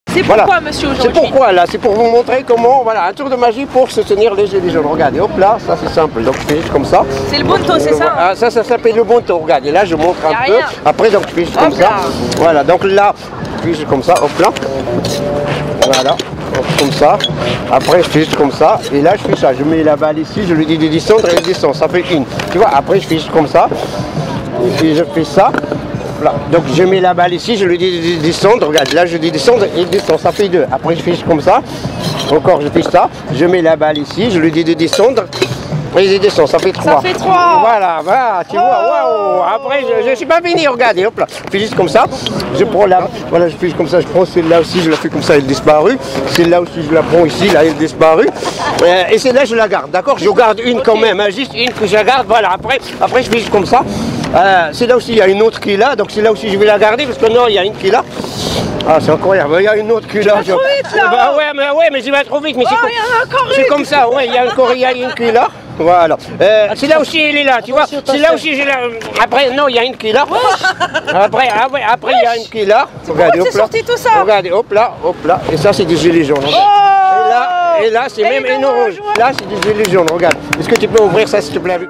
C'est Voilà. pourquoi, monsieur, aujourd'hui? C'est pourquoi là, c'est pour vous montrer comment, voilà, un tour de magie pour soutenir les gilets jaunes. Regardez, hop là, ça c'est simple, donc je fais juste comme ça. C'est le bunto, c'est ça? Ah, ça s'appelle le bunto, regardez, là je montre Y a un peu. rien. Après, donc je fais juste comme Hop ça. là. Voilà, donc là, je fais juste comme ça, hop là. Voilà, hop, comme ça. Après, je fais juste comme ça. Et là, je fais ça. Je mets la balle ici, je lui dis de descendre et elle descend. Ça fait une. Tu vois, après, je fais juste comme ça. Et puis, je fais ça. Voilà. Donc, je mets la balle ici, je lui dis de descendre. Regarde, là, je dis descendre et il descend. Ça fait deux. Après, je fais juste comme ça. Encore, je fais ça. Je mets la balle ici, je lui dis de descendre. Et il descend, ça fait 3. Ça fait 3. Voilà, voilà, tu vois, waouh. Après, je suis pas fini, regardez, hop là. Je fais juste comme ça. Je prends la, voilà, je fais juste comme ça. Je prends celle-là aussi, je la fais comme ça, elle est disparue. Celle-là aussi, je la prends ici, là, elle est disparue. Et celle-là, je la garde, d'accord? Je garde une quand même, hein, juste une que je garde, voilà. Après, je fais juste comme ça. Celle-là aussi, il y a une autre qui est là, donc celle-là aussi, je vais la garder parce que non, il y a une qui est là. Ah, c'est incroyable, il y a une autre qui est là. Tu vas trop vite, là. Bah ouais, mais je vais trop vite. Mais Oh, il y en a encore c'est une. comme ça, ouais, il y a une qui est là. Voilà. Celle-là aussi, elle est là, tu vois. Celle-là aussi, j'ai là. Après, non, il y a une qui est là. Après, il y a une qui est là. Regardez, c'est sorti tout ça? Regardez, hop là. Et ça, c'est des gilets jaunes. Oh. Et là, c'est même une orange. Là, c'est des gilets jaunes, regarde. Est-ce que tu peux ouvrir ça, s'il te plaît?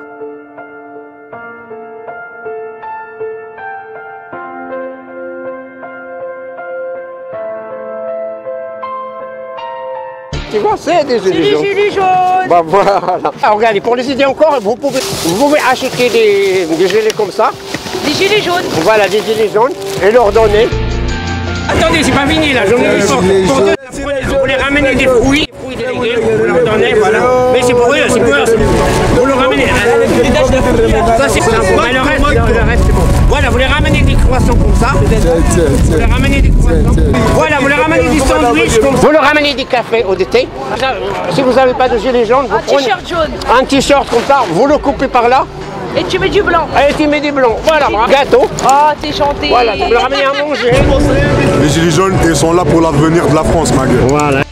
Tu vois, c'est des gilets jaunes. Les gilets jaunes. Bah voilà. Ah, regardez, pour les aider encore, vous pouvez acheter des gilets comme ça. Des gilets jaunes. Voilà, des gilets jaunes et leur donner. Attendez, c'est pas fini là, j'en ai dit pour deux. Vous les ramenez des fruits des légumes, vous leur donnez, voilà. Mais c'est pour eux, c'est pour eux. Vous leur ramenez. Ça c'est simple, mais le reste c'est bon. Voilà, vous les ramenez des croissants comme ça. Vous les ramenez des croissants. Voilà, vous les ramenez des sandwichs comme ça. Vous leur ramenez des cafés ou des thés. Si vous n'avez pas de gilet jaune, vous prenez T-shirt jaune. un t-shirt comme ça, vous le coupez par là. Et tu mets du blanc. Et tu mets du blanc. Voilà, gâteau. Oh, t'es chanté. Voilà, vous le ramenez à manger. Les gilets jaunes, ils sont là pour l'avenir de la France, ma gueule. Voilà.